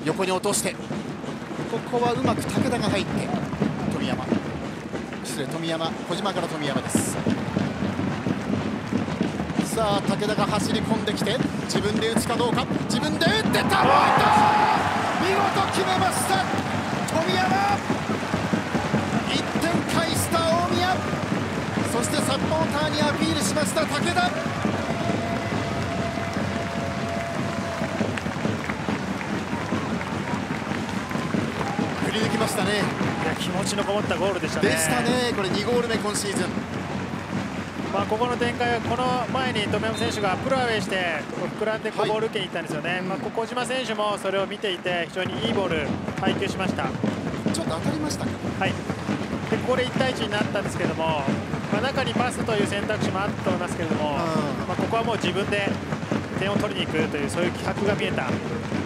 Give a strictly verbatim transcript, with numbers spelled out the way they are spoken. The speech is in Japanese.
横に落として、ここはうまく武田が入って富山、失礼富山、小島から富山です。さあ武田が走り込んできて自分で打つかどうか、自分で打ってた、見事決めました富山。いってん返した大宮、そしてサポーターにアピールしました武田。振り抜きましたね。 いや気持ちのこもったゴールでしたね。 でしたね。これにゴール目今シーズン。 まあここの展開はこの前に富山選手がプルアウェイして膨らんでこうボール受けに行ったんですよね。はい、まあ小島選手もそれを見ていて非常にいいボール配球しました。 ちょっと当たりましたか。 はい。でここでいち対いちになったんですけども、まあ中にパスという選択肢もあったと思いますけれども、まあここはもう自分で点を取りに行くというそういう気迫が見えた